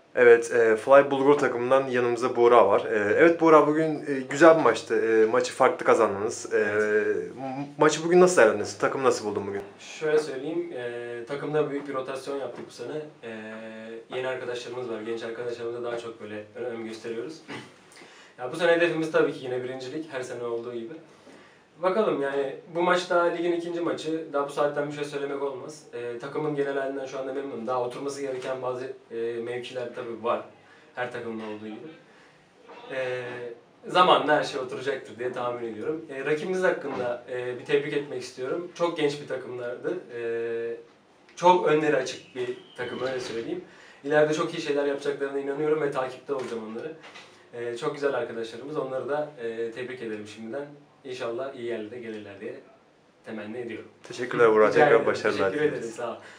Evet, Fly Bulgur takımından yanımızda Buğra var. Evet Buğra, bugün güzel bir maçtı. Maçı farklı kazandınız. Evet. Maçı bugün nasıl değerlendirdiniz? Takımı nasıl buldun bugün? Şöyle söyleyeyim, takımda büyük bir rotasyon yaptık bu sene. Yeni arkadaşlarımız var, genç arkadaşlarımıza daha çok böyle önem gösteriyoruz. Ya bu sene hedefimiz tabii ki yine birincilik, her sene olduğu gibi. Bakalım yani bu maç daha ligin ikinci maçı. Daha bu saatten bir şey söylemek olmaz. Takımın genel halinden şu anda memnunum. Daha oturması gereken bazı mevkiler tabii var. Her takımda olduğu gibi. Zamanla her şey oturacaktır diye tahmin ediyorum. Rakibimiz hakkında bir tebrik etmek istiyorum. Çok genç bir takımlardı. Çok önleri açık bir takım, öyle söyleyeyim. İleride çok iyi şeyler yapacaklarına inanıyorum ve takipte olacağım onları. Çok güzel arkadaşlarımız. Onları da tebrik ederim şimdiden. İnşallah iyi yerlere gelirler diye temenni ediyorum. Teşekkürler Buğra. Rica Tekrar ederim. başarılar Teşekkür ederim. dileriz. Sağ ol.